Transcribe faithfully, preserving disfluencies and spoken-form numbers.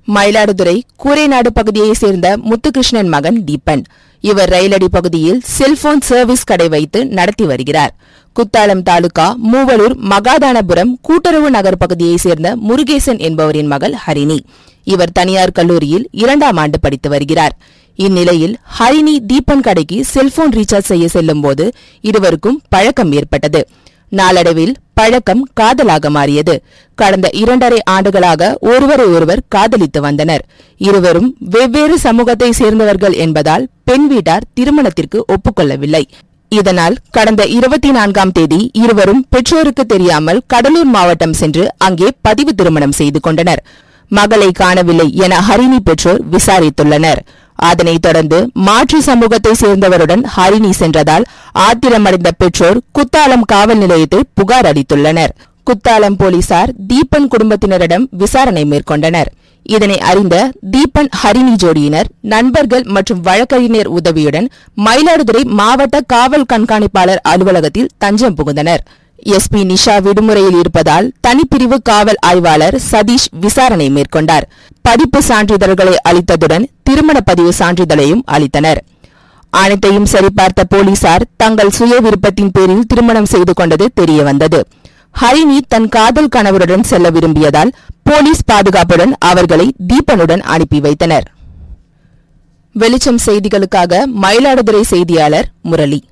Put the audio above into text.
மயிலாடுதுறை கூரைநாடு பகுதியைச் சேர்ந்த முத்துகிருஷ்ணன் மகன் தீபன். இவர் ரயிலடி பகுதியில் செல்போன் சர்வீஸ் கடை வைத்து நடத்தி வருகிறார். குத்தாலம் தாலுகா மூவலூர் மகாதானபுரம் கூட்டுறவு நகர் பகுதியைச் சேர்ந்த முருகேசன் என்பவரின் மகள் ஹரிணி. இவர் தனியார் கல்லூரியில் இரண்டாம் ஆண்டு படித்து வருகிறார். இந்நிலையில் ஹரிணி தீபன் கடைக்கு செல்போன் ரீசார்ஜ் செய்ய செல்லும் போது இருவருக்கும் பழக்கம் ஏற்பட்டது. நாளடைவில் பழக்கம் காதலாக மாறியது. கடந்த இரண்டரை ஆண்டுகளாக ஒருவரை ஒருவர் காதலித்து வந்தனர். இருவரும் வெவ்வேறு சமூகத்தை சேர்ந்தவர்கள் என்பதால் பெண் வீட்டார் திருமணத்திற்கு ஒப்புக்கொள்ளவில்லை. இதனால் கடந்த இருபத்தி நான்காம் தேதி இருவரும் பெற்றோருக்கு தெரியாமல் கடலூர் மாவட்டம் சென்று அங்கே பதிவு திருமணம் செய்து கொண்டனர். மகளை காணவில்லை என ஹரிணி பெற்றோர் விசாரித்துள்ளனர். அதனைத் தொடர்ந்து மாற்று சமூகத்தை சேர்ந்தவருடன் ஹரிணி சென்றதால் ஆத்திரமடைந்த பெற்றோர் குத்தாலம் காவல் நிலையத்தில் புகார் அளித்துள்ளனர். குத்தாலம் போலீசார் தீபன் குடும்பத்தினரிடம் விசாரணை மேற்கொண்டனர். இதனை அறிந்த தீபன் ஹரிணி ஜோடியினர் நண்பர்கள் மற்றும் வழக்கறிஞர் உதவியுடன் மயிலாடுதுறை மாவட்ட காவல் கண்காணிப்பாளர் அலுவலகத்தில் தஞ்சம் புகுந்தனர். எஸ்பி நிஷா விடுமுறையில் இருப்பதால் தனிப்பிரிவு காவல் ஆய்வாளர் சதீஷ் விசாரணை மேற்கொண்டார். படிப்பு சான்றிதழ்களை அளித்ததுடன் திருமண பதிவு சான்றிதழையும் அளித்தனர். அனைத்தையும் சரிபார்த்த போலீசார் தங்கள் சுய விருப்பத்தின் பேரில் திருமணம் செய்து கொண்டது தெரியவந்தது. ஹரிணி தன் காதல் கணவருடன் செல்ல விரும்பியதால் போலீஸ் பாதுகாப்புடன் அவர்களை தீபனுடன் அனுப்பி வைத்தனர். வெளிச்சம் செய்திகளுக்காக மயிலாடுதுறை செய்தியாளர் முரளி.